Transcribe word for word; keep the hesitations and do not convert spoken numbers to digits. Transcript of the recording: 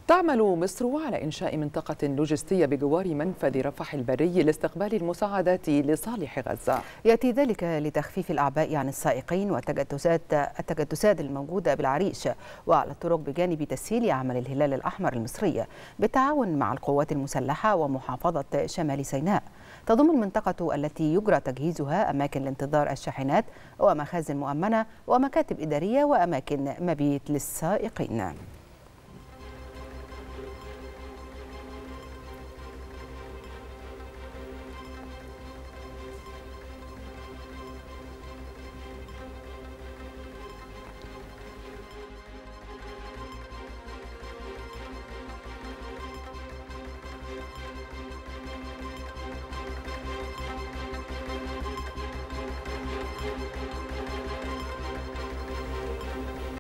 تعمل مصر على إنشاء منطقة لوجستية بجوار منفذ رفح البري لاستقبال المساعدات لصالح غزة. يأتي ذلك لتخفيف الأعباء عن السائقين والتجدسات التجدسات الموجودة بالعريش وعلى الطرق، بجانب تسهيل عمل الهلال الأحمر المصري بالتعاون مع القوات المسلحة ومحافظة شمال سيناء. تضم المنطقة التي يجرى تجهيزها أماكن لانتظار الشاحنات ومخازن مؤمنة ومكاتب إدارية وأماكن مبيت للسائقين.